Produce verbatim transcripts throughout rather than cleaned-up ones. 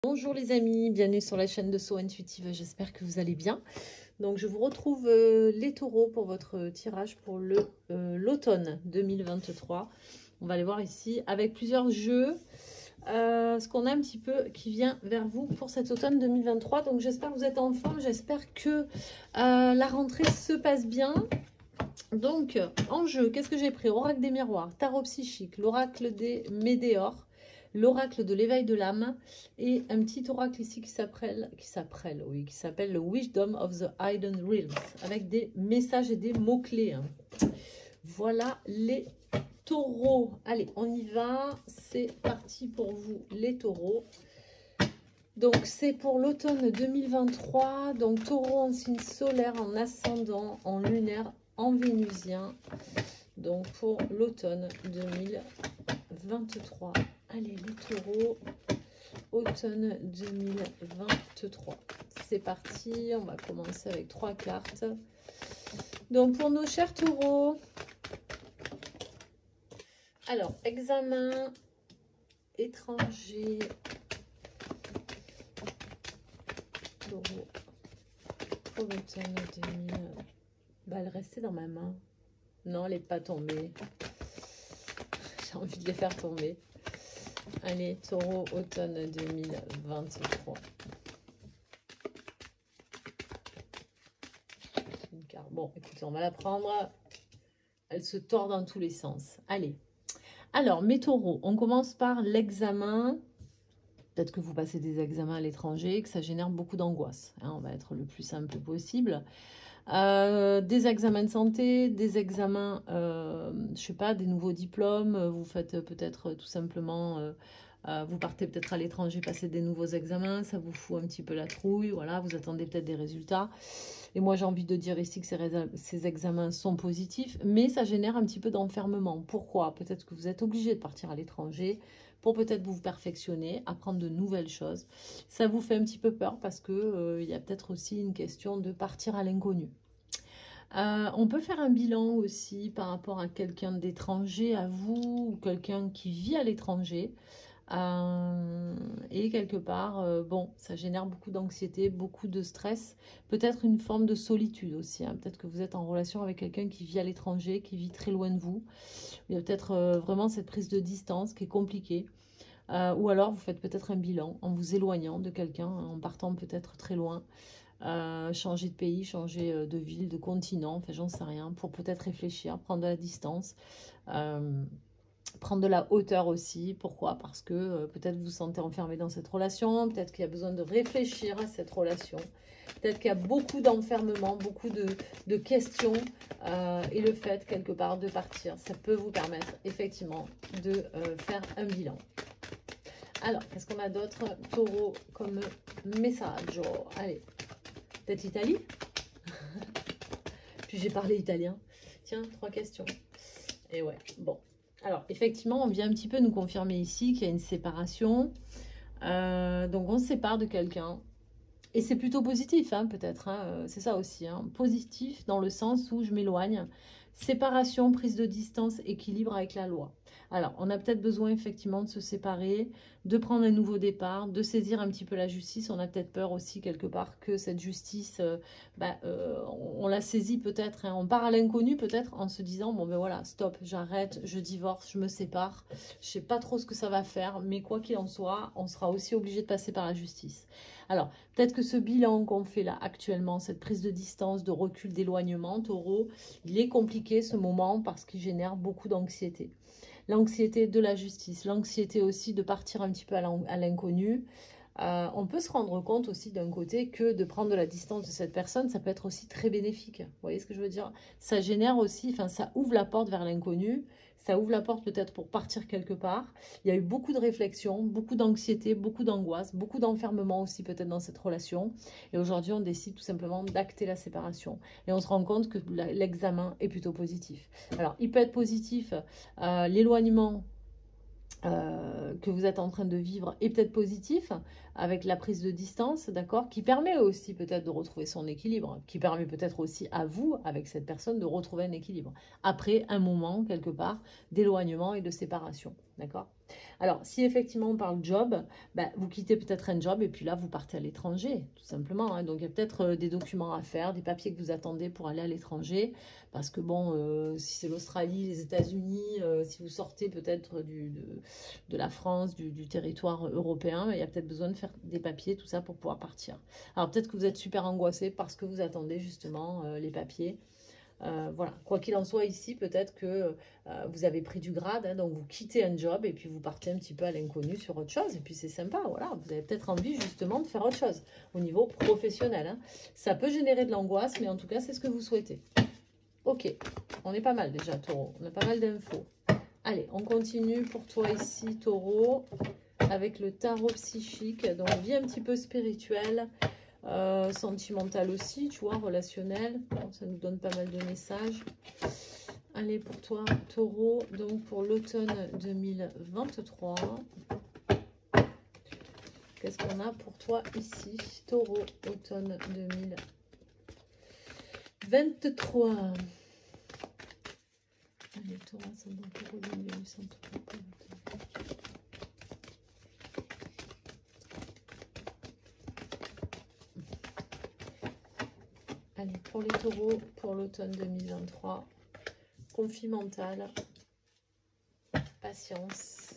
Bonjour les amis, bienvenue sur la chaîne de So Intuitive, j'espère que vous allez bien. Donc je vous retrouve euh, les taureaux pour votre tirage pour le euh, l'automne deux mille vingt-trois. On va aller voir ici avec plusieurs jeux euh, ce qu'on a un petit peu qui vient vers vous pour cet automne deux mille vingt-trois. Donc j'espère que vous êtes en forme, j'espère que euh, la rentrée se passe bien. Donc en jeu, qu'est-ce que j'ai pris? Oracle des miroirs, tarot psychique, l'oracle des météores, l'oracle de l'éveil de l'âme et un petit oracle ici qui s'appelle qui s'appelle oui qui s'appelle le Wisdom of the Hidden Realms avec des messages et des mots clés. Voilà les taureaux. Allez, on y va, c'est parti pour vous les taureaux. Donc c'est pour l'automne deux mille vingt-trois, donc taureau en signe solaire, en ascendant, en lunaire, en vénusien. Donc pour l'automne deux mille vingt-trois. Allez les taureaux, automne deux mille vingt-trois. C'est parti, on va commencer avec trois cartes. Donc pour nos chers taureaux, alors examen, étranger, taureau, pour l'automne deux mille. Bah, elle restait dans ma main. Non, elle n'est pas tombée. J'ai envie de les faire tomber. Allez, taureau, automne deux mille vingt-trois. Une carte. Bon, écoutez, on va la prendre. Elle se tord dans tous les sens. Allez. Alors, mes taureaux, on commence par l'examen. Peut-être que vous passez des examens à l'étranger, que ça génère beaucoup d'angoisse. Hein, on va être le plus simple possible. Euh, des examens de santé, des examens, euh, je sais pas, des nouveaux diplômes, vous faites peut-être tout simplement, euh, euh, vous partez peut-être à l'étranger, passer des nouveaux examens, ça vous fout un petit peu la trouille, voilà, vous attendez peut-être des résultats. Et moi j'ai envie de dire ici que ces, ces examens sont positifs, mais ça génère un petit peu d'enfermement. Pourquoi? Peut-être que vous êtes obligé de partir à l'étranger pour peut-être vous perfectionner, apprendre de nouvelles choses. Ça vous fait un petit peu peur parce que euh, il y a peut-être aussi une question de partir à l'inconnu. Euh, on peut faire un bilan aussi par rapport à quelqu'un d'étranger à vous ou quelqu'un qui vit à l'étranger. Euh, et quelque part, euh, bon, ça génère beaucoup d'anxiété, beaucoup de stress, peut-être une forme de solitude aussi. Hein. Peut-être que vous êtes en relation avec quelqu'un qui vit à l'étranger, qui vit très loin de vous. Il y a peut-être euh, vraiment cette prise de distance qui est compliquée. Euh, ou alors vous faites peut-être un bilan en vous éloignant de quelqu'un, en partant peut-être très loin. Euh, changer de pays, changer de ville, de continent, enfin j'en sais rien, pour peut-être réfléchir, prendre de la distance, euh, prendre de la hauteur aussi. Pourquoi? Parce que euh, peut-être vous vous sentez enfermé dans cette relation, peut-être qu'il y a besoin de réfléchir à cette relation, peut-être qu'il y a beaucoup d'enfermement, beaucoup de, de questions, euh, et le fait quelque part de partir, ça peut vous permettre effectivement de euh, faire un bilan. Alors, qu'est-ce qu'on a d'autre, taureau, comme message? Oh, allez, peut-être l'Italie. Puis j'ai parlé italien. Tiens, trois questions. Et ouais, bon. Alors, effectivement, on vient un petit peu nous confirmer ici qu'il y a une séparation. Euh, donc, on se sépare de quelqu'un. Et c'est plutôt positif, hein, peut-être. Hein, c'est ça aussi. Hein, positif dans le sens où je m'éloigne. Séparation, prise de distance, équilibre avec la loi. Alors, on a peut-être besoin effectivement de se séparer, de prendre un nouveau départ, de saisir un petit peu la justice. On a peut-être peur aussi quelque part que cette justice, euh, bah, euh, on, on la saisit peut-être. Hein, on part à l'inconnu peut-être en se disant, bon ben voilà, stop, j'arrête, je divorce, je me sépare. Je sais pas trop ce que ça va faire, mais quoi qu'il en soit, on sera aussi obligé de passer par la justice. Alors, peut-être que ce bilan qu'on fait là actuellement, cette prise de distance, de recul, d'éloignement, taureau, il est compliqué ce moment parce qu'il génère beaucoup d'anxiété. L'anxiété de la justice, l'anxiété aussi de partir un petit peu à l'inconnu. Euh, on peut se rendre compte aussi d'un côté que de prendre de la distance de cette personne, ça peut être aussi très bénéfique. Vous voyez ce que je veux dire? Ça génère aussi, enfin ça ouvre la porte vers l'inconnu, ça ouvre la porte peut-être pour partir quelque part. Il y a eu beaucoup de réflexions, beaucoup d'anxiété, beaucoup d'angoisse, beaucoup d'enfermement aussi peut-être dans cette relation. Et aujourd'hui, on décide tout simplement d'acter la séparation. Et on se rend compte que l'examen est plutôt positif. Alors, il peut être positif, euh, l'éloignement Euh, que vous êtes en train de vivre est peut-être positif avec la prise de distance, d'accord, qui permet aussi peut-être de retrouver son équilibre, qui permet peut-être aussi à vous, avec cette personne, de retrouver un équilibre après un moment, quelque part, d'éloignement et de séparation, d'accord. Alors, si effectivement on parle job, bah, vous quittez peut-être un job et puis là, vous partez à l'étranger, tout simplement. Hein. Donc, il y a peut-être euh, des documents à faire, des papiers que vous attendez pour aller à l'étranger. Parce que bon, euh, si c'est l'Australie, les États-Unis, euh, si vous sortez peut-être du, de, de la France, du, du territoire européen, il y a peut-être besoin de faire des papiers, tout ça pour pouvoir partir. Alors, peut-être que vous êtes super angoissé parce que vous attendez justement euh, les papiers. Euh, voilà, quoi qu'il en soit ici, peut-être que euh, vous avez pris du grade, hein, donc vous quittez un job et puis vous partez un petit peu à l'inconnu sur autre chose, et puis c'est sympa, voilà, vous avez peut-être envie justement de faire autre chose au niveau professionnel. Hein. Ça peut générer de l'angoisse, mais en tout cas, c'est ce que vous souhaitez. Ok, on est pas mal déjà, Taureau, on a pas mal d'infos. Allez, on continue pour toi ici, Taureau, avec le tarot psychique, donc vie un petit peu spirituelle. Euh, sentimental aussi, tu vois, relationnel. Bon, ça nous donne pas mal de messages. Allez, pour toi, Taureau, donc pour l'automne deux mille vingt-trois. Qu'est-ce qu'on a pour toi ici, Taureau, automne deux mille vingt-trois. Allez, Taureau, ça donne pour Vénus en tout cas pour l'automne. Allez, pour les taureaux, pour l'automne deux mille vingt-trois, conflit mental, patience,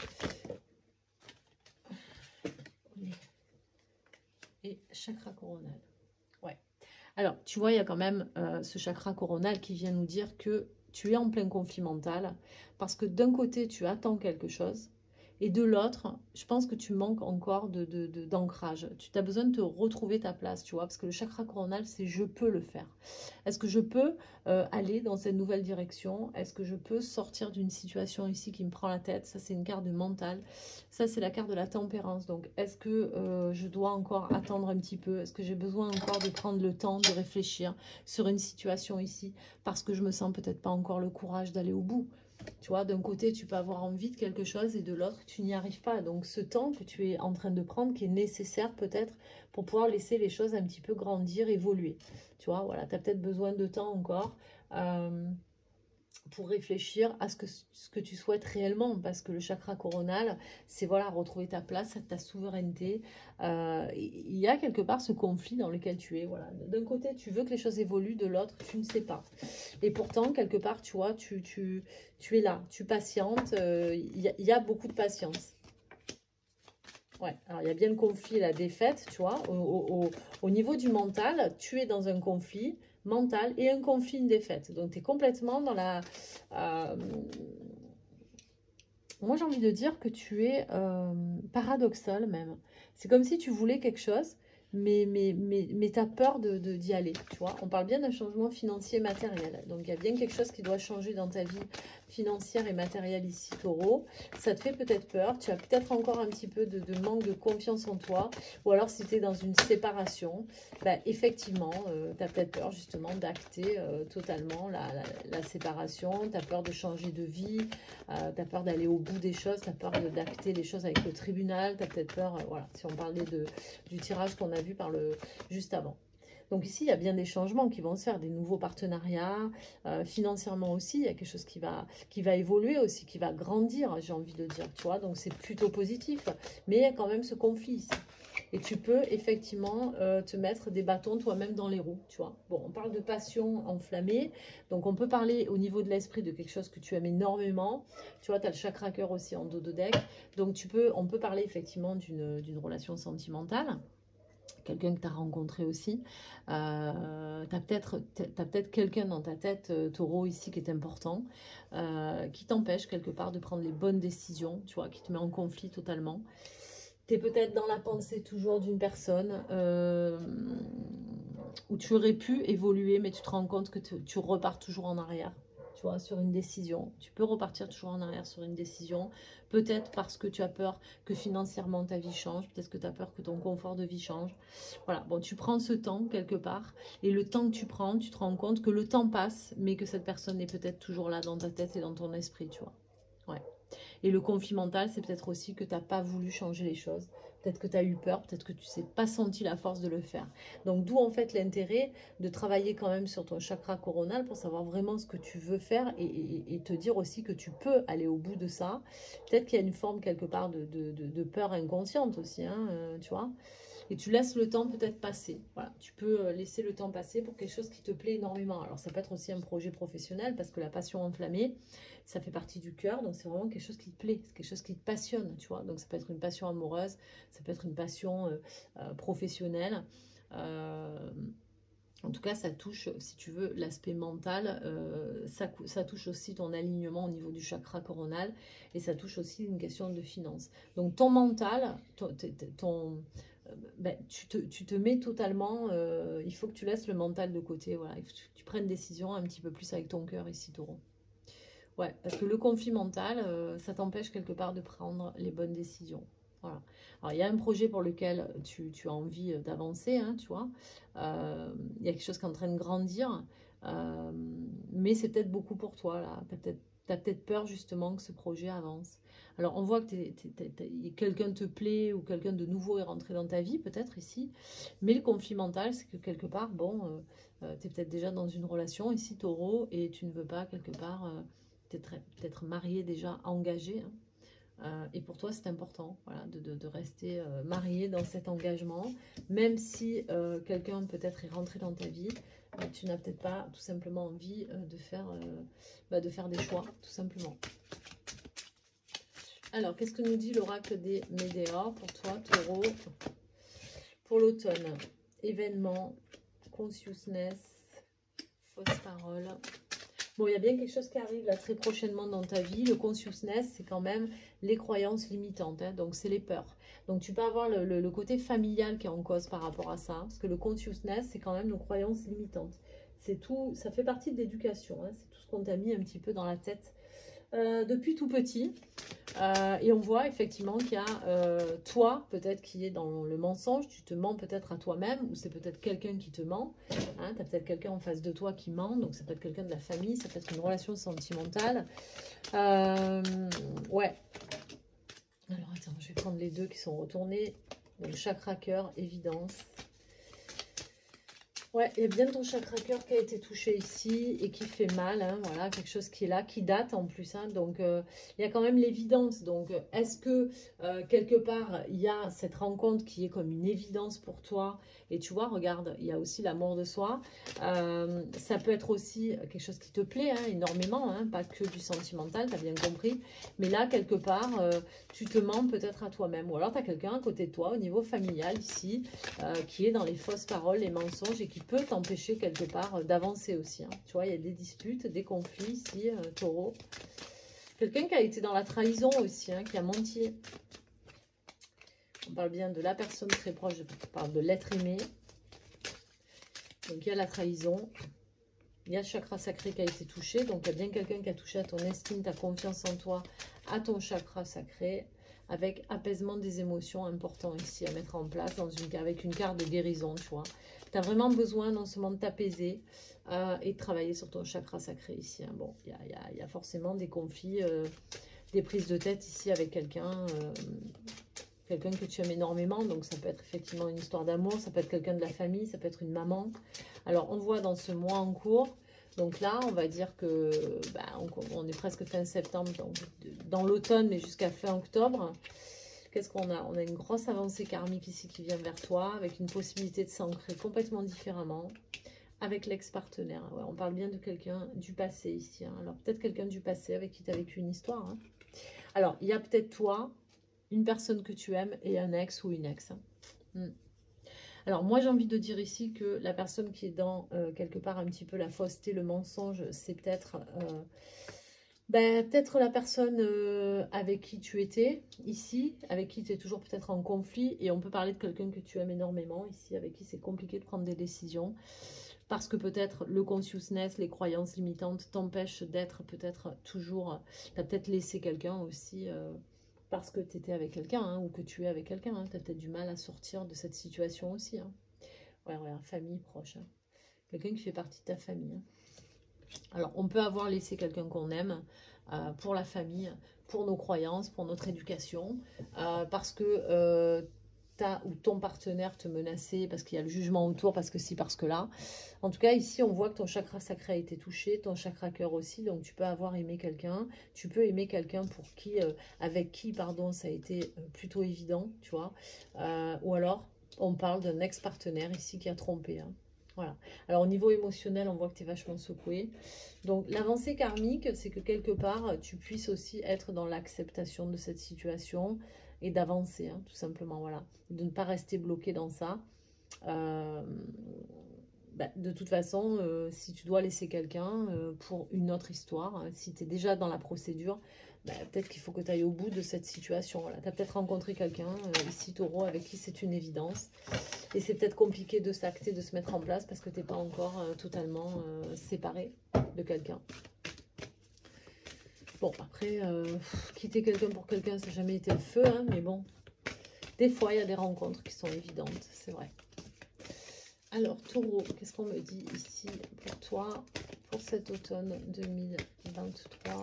et chakra coronal. Ouais. Alors, tu vois, il y a quand même euh, ce chakra coronal qui vient nous dire que tu es en plein conflit mental, parce que d'un côté, tu attends quelque chose, et de l'autre, je pense que tu manques encore de, de, de, d'ancrage. Tu as besoin de te retrouver ta place, tu vois, parce que le chakra coronal, c'est je peux le faire. Est-ce que je peux euh, aller dans cette nouvelle direction? Est-ce que je peux sortir d'une situation ici qui me prend la tête? Ça, c'est une carte de mental. Ça, c'est la carte de la tempérance. Donc, est-ce que euh, je dois encore attendre un petit peu? Est-ce que j'ai besoin encore de prendre le temps de réfléchir sur une situation ici? Parce que je me sens peut-être pas encore le courage d'aller au bout. Tu vois, d'un côté, tu peux avoir envie de quelque chose et de l'autre, tu n'y arrives pas. Donc, ce temps que tu es en train de prendre, qui est nécessaire peut-être pour pouvoir laisser les choses un petit peu grandir, évoluer. Tu vois, voilà, tu as peut-être besoin de temps encore euh, pour réfléchir à ce que, ce que tu souhaites réellement. Parce que le chakra coronal, c'est voilà, retrouver ta place, ta souveraineté. Euh, il y a quelque part ce conflit dans lequel tu es. Voilà. D'un côté, tu veux que les choses évoluent, de l'autre, tu ne sais pas. Et pourtant, quelque part, tu vois, tu, tu, tu es là, tu patientes, euh, il y, y a beaucoup de patience. Ouais, alors il y a bien le conflit et la défaite, tu vois, au, au, au niveau du mental, tu es dans un conflit mental et un conflit, une défaite. Donc, tu es complètement dans la... Euh, moi, j'ai envie de dire que tu es euh, paradoxal même. C'est comme si tu voulais quelque chose, mais, mais, mais, mais tu as peur de, de, d'y aller, tu vois. On parle bien d'un changement financier matériel. Donc, il y a bien quelque chose qui doit changer dans ta vie financière et matérielle ici, Taureau. Ça te fait peut-être peur. Tu as peut-être encore un petit peu de, de manque de confiance en toi. Ou alors, si tu es dans une séparation, bah, effectivement, euh, tu as peut-être peur justement d'acter euh, totalement la, la, la séparation. Tu as peur de changer de vie. Euh, tu as peur d'aller au bout des choses. Tu as peur d'acter les choses avec le tribunal. Tu as peut-être peur, euh, voilà, si on parlait de, du tirage qu'on a vu par le juste avant. Donc ici, il y a bien des changements qui vont se faire, des nouveaux partenariats, euh, financièrement aussi, il y a quelque chose qui va, qui va évoluer aussi, qui va grandir, j'ai envie de dire, tu vois, donc c'est plutôt positif, mais il y a quand même ce conflit ici. Et tu peux effectivement euh, te mettre des bâtons toi-même dans les roues, tu vois. Bon, on parle de passion enflammée, donc on peut parler au niveau de l'esprit de quelque chose que tu aimes énormément. Tu vois, tu as le chakra cœur aussi en dos de deck, donc tu peux, on peut parler effectivement d'une d'une relation sentimentale. Quelqu'un que tu as rencontré aussi. Euh, tu as peut-être peut quelqu'un dans ta tête, euh, Taureau, ici, qui est important, euh, qui t'empêche quelque part de prendre les bonnes décisions, tu vois, qui te met en conflit totalement. Tu es peut-être dans la pensée toujours d'une personne euh, où tu aurais pu évoluer, mais tu te rends compte que tu, tu repars toujours en arrière. Tu vois, sur une décision. Tu peux repartir toujours en arrière sur une décision. Peut-être parce que tu as peur que financièrement ta vie change. Peut-être que tu as peur que ton confort de vie change. Voilà, bon, tu prends ce temps quelque part. Et le temps que tu prends, tu te rends compte que le temps passe, mais que cette personne est peut-être toujours là dans ta tête et dans ton esprit, tu vois. Ouais. Et le conflit mental, c'est peut-être aussi que tu n'as pas voulu changer les choses. Peut-être que tu as eu peur, peut-être que tu ne sais pas senti la force de le faire. Donc d'où en fait l'intérêt de travailler quand même sur ton chakra coronal pour savoir vraiment ce que tu veux faire et, et, et te dire aussi que tu peux aller au bout de ça. Peut-être qu'il y a une forme quelque part de, de, de, de peur inconsciente aussi, hein, euh, tu vois. Et tu laisses le temps peut-être passer. Voilà, tu peux laisser le temps passer pour quelque chose qui te plaît énormément. Alors ça peut être aussi un projet professionnel parce que la passion enflammée, ça fait partie du cœur. Donc c'est vraiment quelque chose qui te plaît, c'est quelque chose qui te passionne, tu vois. Donc ça peut être une passion amoureuse, ça peut être une passion euh, euh, professionnelle. Euh, en tout cas, ça touche, si tu veux, l'aspect mental. Euh, ça, ça touche aussi ton alignement au niveau du chakra coronal. Et ça touche aussi une question de finance. Donc ton mental, ton... ton ben, tu, te, tu te mets totalement, euh, il faut que tu laisses le mental de côté, voilà, il faut que tu, tu prennes des décisions un petit peu plus avec ton cœur ici, taureau. Ouais, parce que le conflit mental, euh, ça t'empêche quelque part de prendre les bonnes décisions. Voilà. Alors, il y a un projet pour lequel tu, tu as envie d'avancer, hein, tu vois. Euh, il y a quelque chose qui est en train de grandir, euh, mais c'est peut-être beaucoup pour toi, là. Peut-être, tu as peut-être peur, justement, que ce projet avance. Alors, on voit que quelqu'un te plaît ou quelqu'un de nouveau est rentré dans ta vie, peut-être, ici. Mais le conflit mental, c'est que quelque part, bon, euh, euh, tu es peut-être déjà dans une relation, ici, taureau, et tu ne veux pas, quelque part... Euh, peut-être peut-être marié déjà, engagé. Hein. Euh, et pour toi, c'est important, voilà, de, de, de rester euh, marié dans cet engagement. Même si euh, quelqu'un peut-être est rentré dans ta vie, euh, tu n'as peut-être pas tout simplement envie euh, de, faire, euh, bah, de faire des choix, tout simplement. Alors, qu'est-ce que nous dit l'oracle des Médéors pour toi, taureau, pour l'automne? Événement, consciousness, fausse parole. Bon, il y a bien quelque chose qui arrive là très prochainement dans ta vie. Le consciousness, c'est quand même les croyances limitantes. Hein, donc, c'est les peurs. Donc, tu peux avoir le, le, le côté familial qui est en cause par rapport à ça. Parce que le consciousness, c'est quand même nos croyances limitantes. C'est tout, ça fait partie de l'éducation. Hein, c'est tout ce qu'on t'a mis un petit peu dans la tête euh, depuis tout petit. Euh, et on voit effectivement qu'il y a euh, toi, peut-être, qui est dans le mensonge. Tu te mens peut-être à toi-même, ou c'est peut-être quelqu'un qui te ment. Hein, tu as peut-être quelqu'un en face de toi qui ment, donc ça peut être quelqu'un de la famille, ça peut être une relation sentimentale. Euh, ouais. Alors attends, je vais prendre les deux qui sont retournés. Donc chakra cœur, évidence. Ouais, il y a bien ton chakra cœur qui a été touché ici et qui fait mal, hein, voilà, quelque chose qui est là, qui date en plus, hein, donc euh, il y a quand même l'évidence. Donc est-ce que euh, quelque part il y a cette rencontre qui est comme une évidence pour toi? Et tu vois, regarde, il y a aussi l'amour de soi. Euh, ça peut être aussi quelque chose qui te plaît, hein, énormément, hein, pas que du sentimental, tu as bien compris. Mais là, quelque part, euh, tu te mens peut-être à toi-même. Ou alors tu as quelqu'un à côté de toi, au niveau familial ici, euh, qui est dans les fausses paroles, les mensonges et qui peut t'empêcher quelque part d'avancer aussi. Hein. Tu vois, il y a des disputes, des conflits ici, euh, taureau. Quelqu'un qui a été dans la trahison aussi, hein, qui a menti. On parle bien de la personne très proche, on parle de l'être aimé. Donc il y a la trahison. Il y a le chakra sacré qui a été touché. Donc il y a bien quelqu'un qui a touché à ton estime, ta confiance en toi, à ton chakra sacré. Avec apaisement des émotions important ici à mettre en place dans une, avec une carte de guérison, tu vois. Tu as vraiment besoin non seulement de t'apaiser euh, et de travailler sur ton chakra sacré ici. Hein. Bon, il y a, y a forcément des conflits, euh, des prises de tête ici avec quelqu'un, euh, quelqu'un que tu aimes énormément. Donc ça peut être effectivement une histoire d'amour, ça peut être quelqu'un de la famille, ça peut être une maman. Alors on voit dans ce mois en cours, donc là, on va dire que bah, on, on est presque fin septembre, donc dans l'automne, mais jusqu'à fin octobre. Qu'est-ce qu'on a? On a une grosse avancée karmique ici qui vient vers toi, avec une possibilité de s'ancrer complètement différemment, avec l'ex-partenaire. Ouais, on parle bien de quelqu'un du passé ici. Hein. Alors peut-être quelqu'un du passé avec qui tu as vécu une histoire. Hein. Alors, il y a peut-être toi, une personne que tu aimes et un ex ou une ex. Hein. Hmm. Alors moi j'ai envie de dire ici que la personne qui est dans euh, quelque part un petit peu la fausseté, le mensonge, c'est peut-être euh, ben, peut-être la personne euh, avec qui tu étais ici, avec qui tu es toujours peut-être en conflit, et on peut parler de quelqu'un que tu aimes énormément ici, avec qui c'est compliqué de prendre des décisions, parce que peut-être le consciousness, les croyances limitantes t'empêchent d'être peut-être toujours, tu as peut-être laissé quelqu'un aussi... Euh, parce que tu étais avec quelqu'un, hein, ou que tu es avec quelqu'un, hein, tu as peut-être du mal à sortir de cette situation aussi. Hein. Ouais, ouais, famille proche. Hein. Quelqu'un qui fait partie de ta famille. Hein. Alors, on peut avoir laissé quelqu'un qu'on aime euh, pour la famille, pour nos croyances, pour notre éducation, euh, parce que euh, ta ou ton partenaire te menacer, parce qu'il y a le jugement autour, parce que si, parce que là. En tout cas, ici, on voit que ton chakra sacré a été touché, ton chakra cœur aussi, donc tu peux avoir aimé quelqu'un, tu peux aimer quelqu'un pour qui, euh, avec qui, pardon, ça a été plutôt évident, tu vois. Euh, ou alors, on parle d'un ex-partenaire ici qui a trompé, hein. Voilà. Alors, au niveau émotionnel, on voit que tu es vachement secoué. Donc, l'avancée karmique, c'est que quelque part, tu puisses aussi être dans l'acceptation de cette situation et d'avancer, hein, tout simplement, voilà. De ne pas rester bloqué dans ça. Euh, bah, de toute façon, euh, si tu dois laisser quelqu'un euh, pour une autre histoire, hein, si tu es déjà dans la procédure, bah, peut-être qu'il faut que tu ailles au bout de cette situation. Voilà. Tu as peut-être rencontré quelqu'un, euh, ici Taureau, avec qui c'est une évidence. Et c'est peut-être compliqué de s'acter, de se mettre en place parce que tu n'es pas encore euh, totalement euh, séparé de quelqu'un. Bon, après, euh, quitter quelqu'un pour quelqu'un, ça n'a jamais été le feu, hein, mais bon, des fois, il y a des rencontres qui sont évidentes, c'est vrai. Alors, Taureau, qu'est-ce qu'on me dit ici pour toi, pour cet automne deux mille vingt-trois?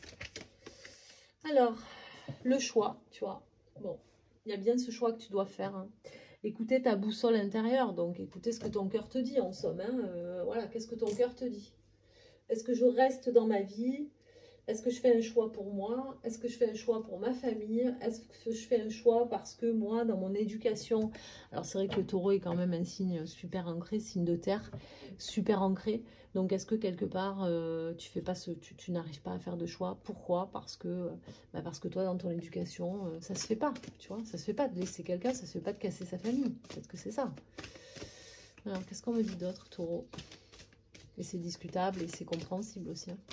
Alors, le choix, tu vois. Bon, il y a bien ce choix que tu dois faire, hein. Écouter ta boussole intérieure, donc écouter ce que ton cœur te dit, en somme, hein. Euh, voilà, qu'est-ce que ton cœur te dit? Est-ce que je reste dans ma vie? Est-ce que je fais un choix pour moi? Est-ce que je fais un choix pour ma famille? Est-ce que je fais un choix parce que moi, dans mon éducation... Alors, c'est vrai que le taureau est quand même un signe super ancré, signe de terre, super ancré. Donc, est-ce que quelque part, euh, tu fais pas ce, tu, tu n'arrives pas à faire de choix? Pourquoi? Parce que, bah parce que toi, dans ton éducation, euh, ça se fait pas, tu vois? Ça se fait pas de laisser quelqu'un, ça se fait pas de casser sa famille. Peut-être que c'est ça. Alors, qu'est-ce qu'on me dit d'autre, taureau? Et c'est discutable et c'est compréhensible aussi, hein.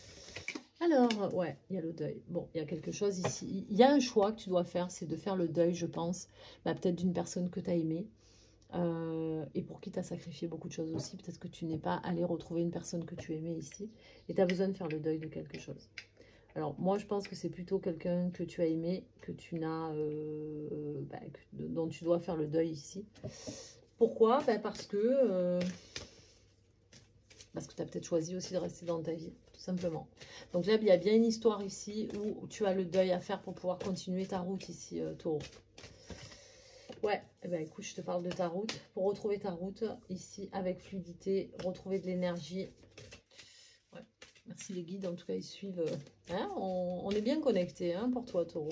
Alors, ouais, il y a le deuil. Bon, il y a quelque chose ici. Il y a un choix que tu dois faire, c'est de faire le deuil, je pense, bah, peut-être d'une personne que tu as aimée euh, et pour qui tu as sacrifié beaucoup de choses aussi. Peut-être que tu n'es pas allé retrouver une personne que tu aimais ici et tu as besoin de faire le deuil de quelque chose. Alors, moi, je pense que c'est plutôt quelqu'un que tu as aimé, que tu n'as, euh, bah, que, dont tu dois faire le deuil ici. Pourquoi? Bah, parce que... Euh, parce que tu as peut-être choisi aussi de rester dans ta vie, tout simplement. Donc là, il y a bien une histoire ici où tu as le deuil à faire pour pouvoir continuer ta route ici, euh, Taureau. Ouais, eh ben, écoute, je te parle de ta route. Pour retrouver ta route ici avec fluidité, retrouver de l'énergie. Ouais, merci les guides, en tout cas, ils suivent. Hein, on, on est bien connectés, hein, pour toi, Taureau.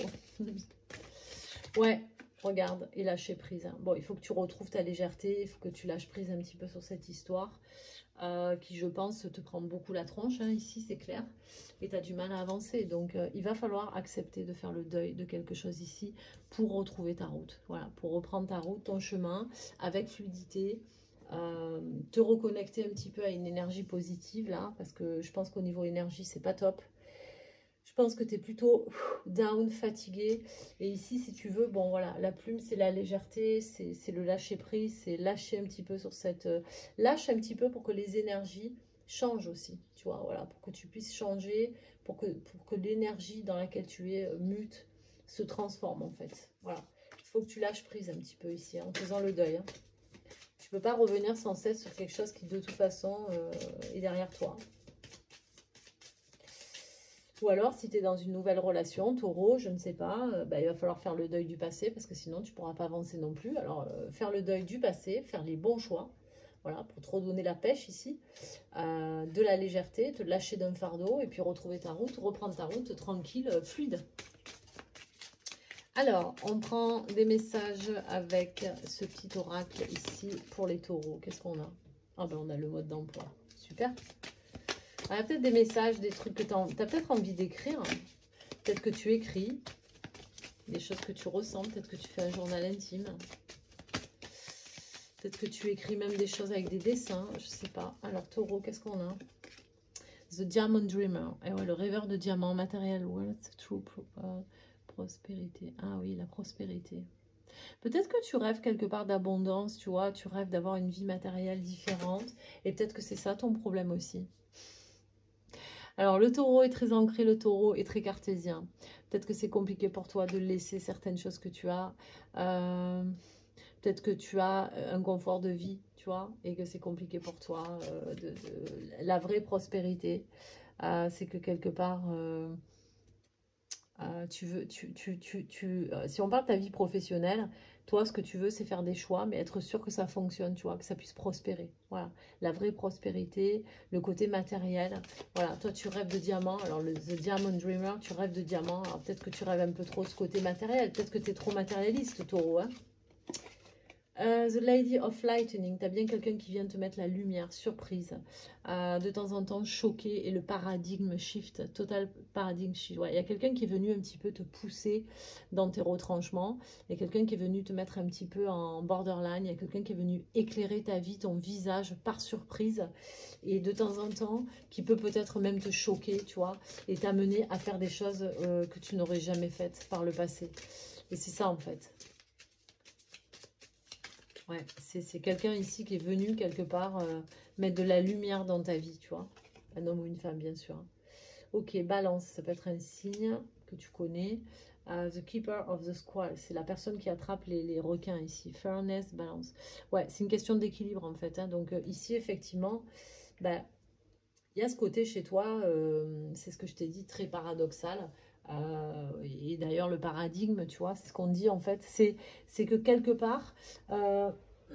Ouais, regarde, et lâcher prise. Hein. Bon, il faut que tu retrouves ta légèreté, il faut que tu lâches prise un petit peu sur cette histoire. Euh, qui, je pense, te prend beaucoup la tronche, hein, ici, c'est clair, et tu as du mal à avancer. Donc, euh, il va falloir accepter de faire le deuil de quelque chose ici pour retrouver ta route. Voilà, pour reprendre ta route, ton chemin, avec fluidité, euh, te reconnecter un petit peu à une énergie positive, là, parce que je pense qu'au niveau énergie, c'est pas top. Je pense que tu es plutôt down, fatigué. Et ici, si tu veux, bon voilà, la plume, c'est la légèreté, c'est le lâcher prise, c'est lâcher un petit peu sur cette... Euh, lâche un petit peu pour que les énergies changent aussi, tu vois, voilà, pour que tu puisses changer, pour que, pour que l'énergie dans laquelle tu es euh, mute se transforme en fait. Voilà, il faut que tu lâches prise un petit peu ici, hein, en faisant le deuil. Hein. Tu ne peux pas revenir sans cesse sur quelque chose qui de toute façon euh, est derrière toi. Ou alors, si tu es dans une nouvelle relation, taureau, je ne sais pas, euh, bah, il va falloir faire le deuil du passé parce que sinon, tu ne pourras pas avancer non plus. Alors, euh, faire le deuil du passé, faire les bons choix, voilà, pour te redonner la pêche ici, euh, de la légèreté, te lâcher d'un fardeau et puis retrouver ta route, reprendre ta route tranquille, euh, fluide. Alors, on prend des messages avec ce petit oracle ici pour les taureaux. Qu'est-ce qu'on a? Ah ben, on a le mode d'emploi. Super. Il y a peut-être des messages, des trucs que tu as, as peut-être envie d'écrire. Peut-être que tu écris des choses que tu ressens. Peut-être que tu fais un journal intime. Peut-être que tu écris même des choses avec des dessins. Je ne sais pas. Alors, taureau, qu'est-ce qu'on a? The Diamond Dreamer. Et ouais, le rêveur de diamant, matériel, wealth, true prospérité. Ah oui, la prospérité. Peut-être que tu rêves quelque part d'abondance, tu vois. Tu rêves d'avoir une vie matérielle différente. Et peut-être que c'est ça ton problème aussi. Alors, le taureau est très ancré, le taureau est très cartésien. Peut-être que c'est compliqué pour toi de laisser certaines choses que tu as. Euh, Peut-être que tu as un confort de vie, tu vois, et que c'est compliqué pour toi. Euh, de, de, la vraie prospérité, euh, c'est que quelque part, euh, euh, tu veux, tu, tu, tu, tu, euh, si on parle de ta vie professionnelle, Toi, ce que tu veux, c'est faire des choix, mais être sûr que ça fonctionne, tu vois, que ça puisse prospérer. Voilà, la vraie prospérité, le côté matériel. Voilà, toi, tu rêves de diamant. Alors, le The Diamond Dreamer, tu rêves de diamant. Alors, peut-être que tu rêves un peu trop ce côté matériel. Peut-être que tu es trop matérialiste, taureau, hein. Uh, the Lady of Lightning, tu as bien quelqu'un qui vient te mettre la lumière, surprise, uh, de temps en temps choqué, et le paradigme shift, total paradigme shift. Ouais, il y a quelqu'un qui est venu un petit peu te pousser dans tes retranchements, il y a quelqu'un qui est venu te mettre un petit peu en borderline, il y a quelqu'un qui est venu éclairer ta vie, ton visage par surprise, et de temps en temps, qui peut peut-être même te choquer, tu vois, et t'amener à faire des choses euh, que tu n'aurais jamais faites par le passé. Et c'est ça en fait. Ouais, c'est quelqu'un ici qui est venu quelque part euh, mettre de la lumière dans ta vie, tu vois. Un homme ou une femme, bien sûr. Ok, balance, ça peut être un signe que tu connais. Uh, the Keeper of the Squall, c'est la personne qui attrape les, les requins ici. Fairness, balance. Ouais, c'est une question d'équilibre en fait. Hein. Donc euh, ici, effectivement, bah, il y a ce côté chez toi, euh, c'est ce que je t'ai dit, très paradoxal. Euh, et d'ailleurs, le paradigme, tu vois, c'est ce qu'on dit en fait, c'est que quelque part, euh,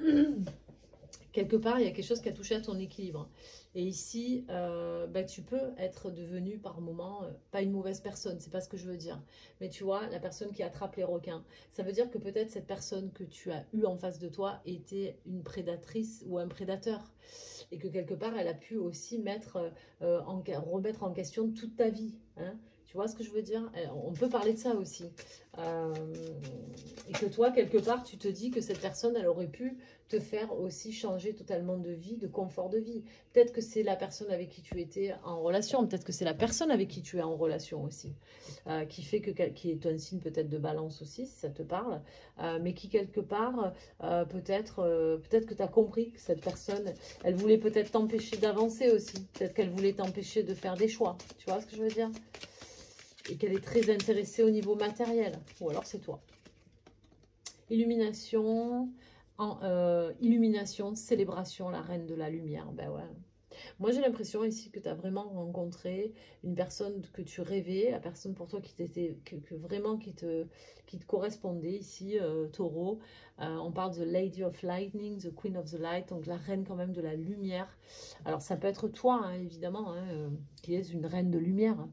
quelque part, il y a quelque chose qui a touché à ton équilibre. Et ici, euh, bah, tu peux être devenu par moment, euh, pas une mauvaise personne, c'est pas ce que je veux dire. Mais tu vois, la personne qui attrape les requins. Ça veut dire que peut-être cette personne que tu as eue en face de toi était une prédatrice ou un prédateur. Et que quelque part, elle a pu aussi mettre, euh, en, remettre en question toute ta vie. Hein. Tu vois ce que je veux dire? On peut parler de ça aussi. Euh, et que toi, quelque part, tu te dis que cette personne, elle aurait pu te faire aussi changer totalement de vie, de confort de vie. Peut-être que c'est la personne avec qui tu étais en relation, peut-être que c'est la personne avec qui tu es en relation aussi, euh, qui fait que, qui est un signe peut-être de balance aussi, si ça te parle, euh, mais qui quelque part, euh, peut-être euh, peut-être que tu as compris que cette personne, elle voulait peut-être t'empêcher d'avancer aussi, peut-être qu'elle voulait t'empêcher de faire des choix, tu vois ce que je veux dire? Et qu'elle est très intéressée au niveau matériel, ou alors c'est toi. Illumination, en, euh, illumination, célébration, la reine de la lumière. Ben ouais. Moi, j'ai l'impression ici que tu as vraiment rencontré une personne que tu rêvais, la personne pour toi qui t'était, que, que vraiment qui te, qui te correspondait ici, euh, taureau. Euh, on parle de Lady of Lightning, the Queen of the Light, donc la reine quand même de la lumière. Alors, ça peut être toi, hein, évidemment, hein, euh, qui es une reine de lumière.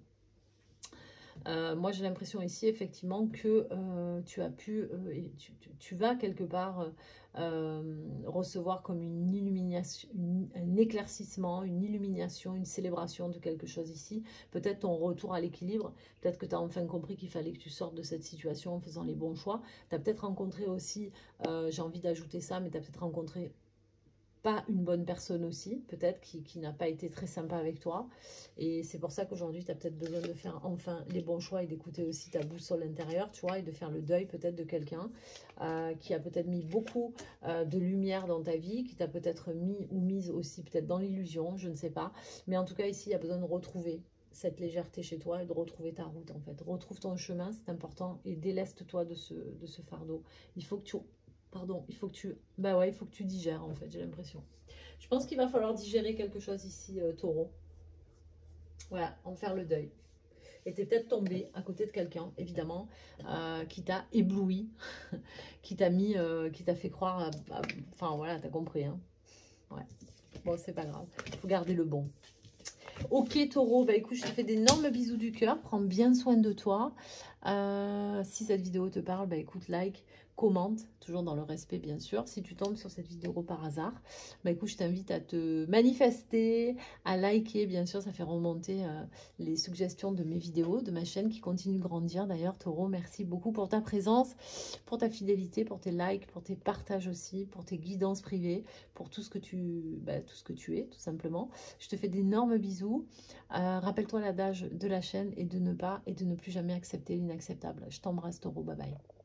Euh, moi, j'ai l'impression ici, effectivement, que euh, tu as pu, euh, et tu, tu, tu vas quelque part euh, recevoir comme une illumination, une, un éclaircissement, une illumination, une célébration de quelque chose ici. Peut-être ton retour à l'équilibre, peut-être que tu as enfin compris qu'il fallait que tu sortes de cette situation en faisant les bons choix. Tu as peut-être rencontré aussi, euh, j'ai envie d'ajouter ça, mais tu as peut-être rencontré pas une bonne personne aussi, peut-être, qui, qui n'a pas été très sympa avec toi. Et c'est pour ça qu'aujourd'hui, tu as peut-être besoin de faire enfin les bons choix et d'écouter aussi ta boussole intérieure, tu vois, et de faire le deuil peut-être de quelqu'un euh, qui a peut-être mis beaucoup euh, de lumière dans ta vie, qui t'a peut-être mis ou mise aussi peut-être dans l'illusion, je ne sais pas. Mais en tout cas, ici, il y a besoin de retrouver cette légèreté chez toi et de retrouver ta route, en fait. Retrouve ton chemin, c'est important, et déleste-toi de ce, de ce fardeau. Il faut que tu... Pardon, il faut que tu... Bah ouais, il faut que tu digères, en fait, j'ai l'impression. Je pense qu'il va falloir digérer quelque chose ici, euh, taureau. Voilà, en faire le deuil. Et t'es peut-être tombé à côté de quelqu'un, évidemment, euh, qui t'a ébloui, qui t'a mis, euh, qui t'a fait croire... à- à- Enfin, voilà, t'as compris, hein. Ouais. Bon, c'est pas grave. Il faut garder le bon. Ok, taureau, bah écoute, je te fais d'énormes bisous du cœur. Prends bien soin de toi. Euh, si cette vidéo te parle, bah écoute, like, commente, toujours dans le respect bien sûr. Si tu tombes sur cette vidéo par hasard, bah écoute, je t'invite à te manifester, à liker, bien sûr, ça fait remonter euh, les suggestions de mes vidéos, de ma chaîne qui continue de grandir. D'ailleurs, taureau, merci beaucoup pour ta présence, pour ta fidélité, pour tes likes, pour tes partages aussi, pour tes guidances privées, pour tout ce que tu, bah, tout ce que tu es, tout simplement. Je te fais d'énormes bisous. Euh, rappelle-toi l'adage de la chaîne et de ne pas et de ne plus jamais accepter l'inacceptable. Je t'embrasse, taureau. Bye bye.